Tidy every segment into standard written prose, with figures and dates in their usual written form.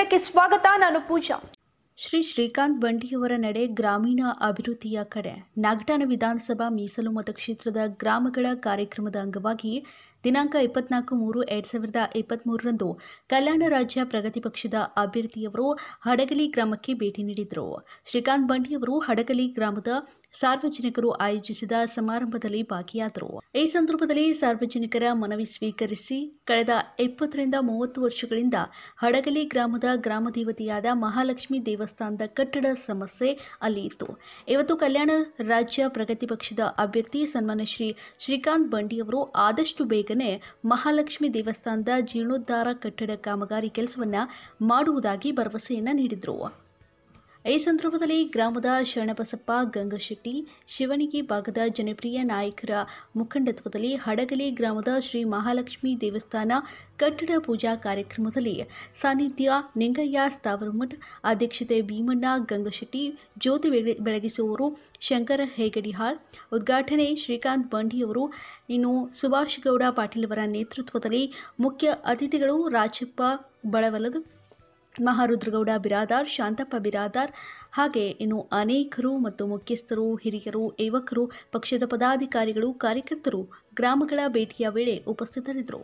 ಕನ್ನಡಕ್ಕೆ ಸ್ವಾಗತ. ನಾನು ಪೂಜಾ. ಶ್ರೀ ಶ್ರೀಕಾಂತ್ ಬಂಡಿಯವರ ನಡೆ ಗ್ರಾಮೀಣ ಅಭಿವೃದ್ಧಿಯ ಕಡೆ ನಾಗಠಾಣ ವಿಧಾನಸಭಾ ಮೀಸಲು ಮತಕ್ಷೇತ್ರದ ಗ್ರಾಮಗಳ ಕಾರ್ಯಕ್ರಮದ ಅಂಗವಾಗಿ ದಿನಾಂಕ 24/3/2023ರಂದು ಕಲ್ಯಾಣ ರಾಜ್ಯ ಪ್ರಗತಿ ಪಕ್ಷದ ಅಭ್ಯರ್ಥಿಯವರು ಹಡಗಲಿ ಗ್ರಾಮಕ್ಕೆ ಭೇಟಿ ನೀಡಿದರು. ಶ್ರೀಕಾಂತ್ ಬಂಡಿಯವರು ಹಡಗಲಿ ಗ್ರಾಮದ ಸಾರ್ವಜನಿಕರು ಆಯೋಜಿಸಿದ ಸಮಾರಂಭದಲ್ಲಿ ಭಾಗಿಯಾದರು. ಈ ಸಂದರ್ಭದಲ್ಲಿ ಸಾರ್ವಜನಿಕರ ಮನವಿ ಸ್ವೀಕರಿಸಿ ಕಳೆದ 20ರಿಂದ 30 ವರ್ಷಗಳಿಂದ ಹಡಗಲಿ ಗ್ರಾಮದ ಗ್ರಾಮದೇವತೆಯಾದ ಮಹಾಲಕ್ಷ್ಮಿ ದೇವಸ್ಥಾನದ ಕಟ್ಟಡ ಸಮಸ್ಯೆ ಅಲ್ಲಿ ಇತ್ತು. ಇವತ್ತು ಕಲ್ಯಾಣ ರಾಜ್ಯ ಪ್ರಗತಿ ಪಕ್ಷದ ಅಭ್ಯರ್ಥಿ ಸನ್ಮಾನ್ಯ ಶ್ರೀ ಶ್ರೀಕಾಂತ್ ಬಂಡಿಯವರು ಆದಷ್ಟು ಬೇಗನೆ ಮಹಾಲಕ್ಷ್ಮಿ ದೇವಸ್ಥಾನದ ಜೀರ್ಣೋದ್ಧಾರ ಕಟ್ಟಡ ಕಾಮಗಾರಿ ಕೆಲಸವನ್ನ ಮಾಡುವುದಾಗಿ ಭರವಸೆಯನ್ನ ನೀಡಿದರು. ಈ ಸಂದರ್ಭದಲ್ಲಿ ಗ್ರಾಮದ ಶರಣಬಸಪ್ಪ ಗಂಗಶೆಟ್ಟಿ, ಶಿವಣಿಗೆ ಭಾಗದ ಜನಪ್ರಿಯ ನಾಯಕರ ಮುಖಂಡತ್ವದಲ್ಲಿ ಹಡಗಲಿ ಗ್ರಾಮದ ಶ್ರೀ ಮಹಾಲಕ್ಷ್ಮಿ ದೇವಸ್ಥಾನ ಕಟ್ಟಡ ಪೂಜಾ ಕಾರ್ಯಕ್ರಮದಲ್ಲಿ ಸಾನ್ನಿಧ್ಯ ನಿಂಗಯ್ಯ ಸ್ಥಾವರಮಠ್, ಅಧ್ಯಕ್ಷತೆ ಭೀಮಣ್ಣ ಗಂಗಶೆಟ್ಟಿ, ಜ್ಯೋತಿ ಬೆಳಗಿಸುವವರು ಶಂಕರ ಹೇಗಡಿಹಾಳ್, ಉದ್ಘಾಟನೆ ಶ್ರೀಕಾಂತ್ ಬಂಡಿಯವರು, ಇನ್ನು ಸುಭಾಷ್ ಗೌಡ ಪಾಟೀಲ್ ಅವರ ನೇತೃತ್ವದಲ್ಲಿ ಮುಖ್ಯ ಅತಿಥಿಗಳು ರಾಜಪ್ಪ ಬಳವಲದ, ಮಹಾರುದ್ರಗೌಡ ಬಿರಾದಾರ್, ಶಾಂತಪ್ಪ ಬಿರಾದಾರ್ ಹಾಗೆ ಇನ್ನು ಅನೇಕರು ಮತ್ತು ಮುಖ್ಯಸ್ಥರು, ಹಿರಿಯರು, ಯುವಕರು, ಪಕ್ಷದ ಪದಾಧಿಕಾರಿಗಳು, ಕಾರ್ಯಕರ್ತರು ಗ್ರಾಮಗಳ ಭೇಟಿಯ ವೇಳೆ ಉಪಸ್ಥಿತರಿದ್ದರು.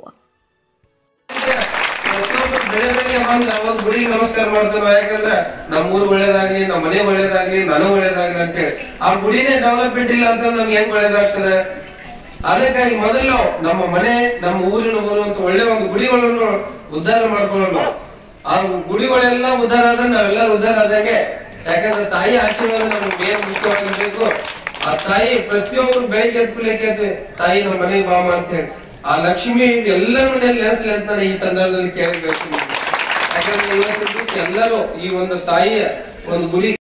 ನಮಸ್ಕಾರ ಮಾಡ್ತಾರ, ಯಾಕಂದ್ರೆ ನಮ್ಮೂರು ಒಳ್ಳೇದಾಗ್ಲಿ, ನಮ್ಮ ಮನೆ ಒಳ್ಳೇದಾಗ್ಲಿ, ನನಗ್ ಒಳ್ಳೇದಾಗ್ಲಿ ಅಂತೇಳಿ. ಆ ಗುಡಿನೇ ಡೆವಲಪ್ಮೆಂಟ್ ಇಲ್ಲ ಅಂತ ನಮ್ಗೆ ಹೆಂಗ್ ಒಳ್ಳೇದಾಗ್ತದೆ? ಅದಕ್ಕಾಗಿ ಮೊದಲು ನಮ್ಮ ಮನೆ, ನಮ್ಮ ಊರಿನ ಬರುವಂತ ಒಳ್ಳೆ ಒಂದು ಗುಡಿಗಳನ್ನು ಉದ್ಧಾರ ಮಾಡ್ಕೊಳ್ಳೋಣ. ಆ ಗುಡಿಗಳೆಲ್ಲ ಉದ್ಧಾರ ಆದ್ರೆ ನಾವೆಲ್ಲರೂ ಉದ್ಧಾರ ಆದಂಗೆ. ಯಾಕಂದ್ರೆ ತಾಯಿ ಆಶೀರ್ವಾದ ನಮ್ಗೆ ಏನ್ ಮುಖ್ಯವಾಗಿರ್ಬೇಕು. ಆ ತಾಯಿ ಪ್ರತಿಯೊಬ್ರು ಬೆಳಿಗ್ಗೆ ಎತ್ಕೊಳ್ಳಿಕ್ಕೆ ತಾಯಿ ನಮ್ಮ ಮನೆಗೆ ಬಾಮ ಅಂತ ಹೇಳಿ ಆ ಲಕ್ಷ್ಮಿ ಎಲ್ಲರ ಮನೆಯಲ್ಲಿ ನೆನೆಸ್ಲಿ ಅಂತ ನಾನು ಈ ಸಂದರ್ಭದಲ್ಲಿ ಕೇಳಬೇಕು. ಯಾಕಂದ್ರೆ ಇವತ್ತು ಎಲ್ಲರೂ ಈ ಒಂದು ತಾಯಿಯ ಒಂದು ಗುಡಿ